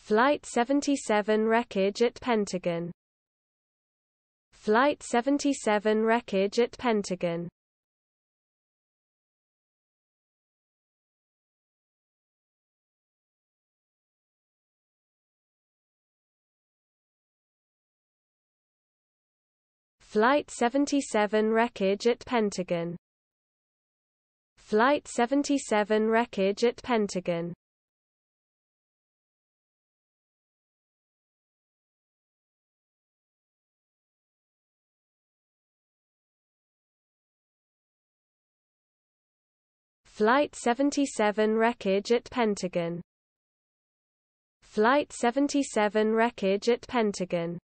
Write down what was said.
Flight 77 wreckage at Pentagon. Flight 77 wreckage at Pentagon. Flight 77 wreckage at Pentagon. Flight 77 wreckage at Pentagon. Flight 77 wreckage at Pentagon. Flight 77 wreckage at Pentagon.